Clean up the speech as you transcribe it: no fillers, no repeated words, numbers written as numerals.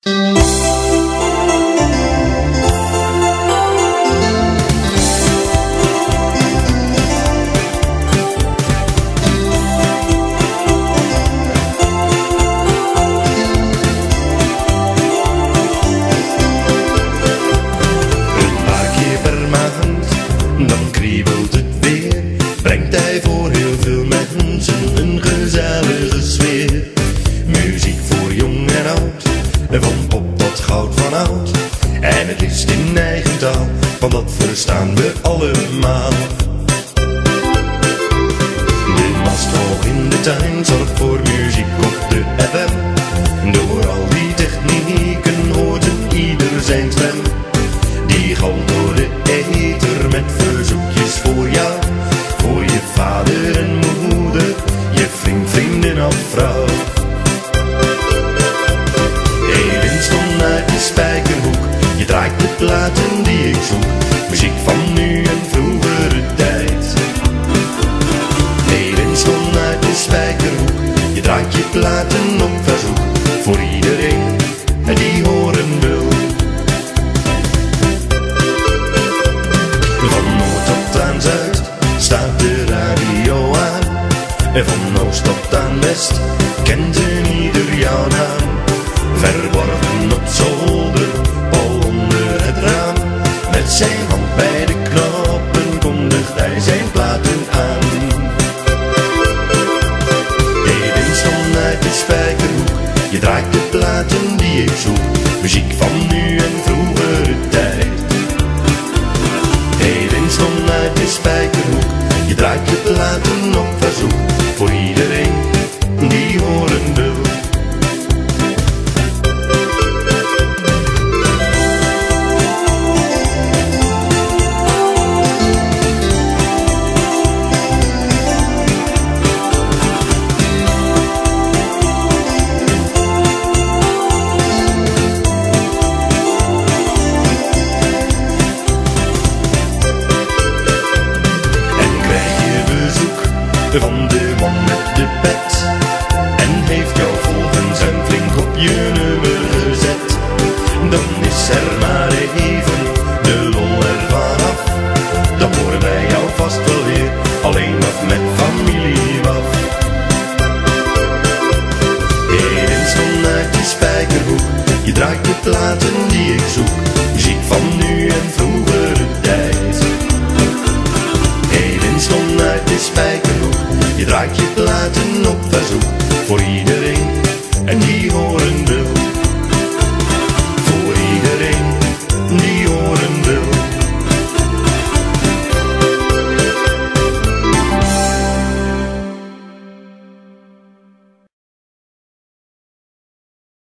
Dan kriebelt het weer, brengt hij voor heel veel mensen een gezellige sfeer. Muziek voor jong en oud, van pop tot goud van oud. En het liefst in eigen taal, want dat verstaan we allemaal. De mast hoog in de tuin zorgt voor muziek op de FM. Door al die technieken hoort een ieder zijn stem. Die galmt door de ether met verzoekjes voor jou, voor je vader en moeder, je vriend, vriendin of vrouw. Edinson uit de Spijkerhoek, je draait de platen die ik zoek, muziek van nu en vroegere tijd. Edinson uit de Spijkerhoek, je draait je platen op verzoek, voor iedereen die horen wil. Zuid staat de radio aan, en van oost tot aan west kent een ieder jouw naam. Verborgen op zolder, al onder het raam, met zijn hand bij de knoppen kondigt hij zijn platen aan. Edinson uit de Spijkerhoek, je draait de platen die ik zoek, muziek van nu en vroegere tijd. Edinson uit de Spijkerhoek, je draait je platen op verzoek, voor iedereen die horen wil. Van de man met de pet, en heeft jou volgens hem flink op je nummer gezet. Dan is er maar even de lol ervan af, dan horen wij jou vast wel weer, alleen of met familie waf. Edinson uit de Spijkerhoek, je draait de platen die ik zoek,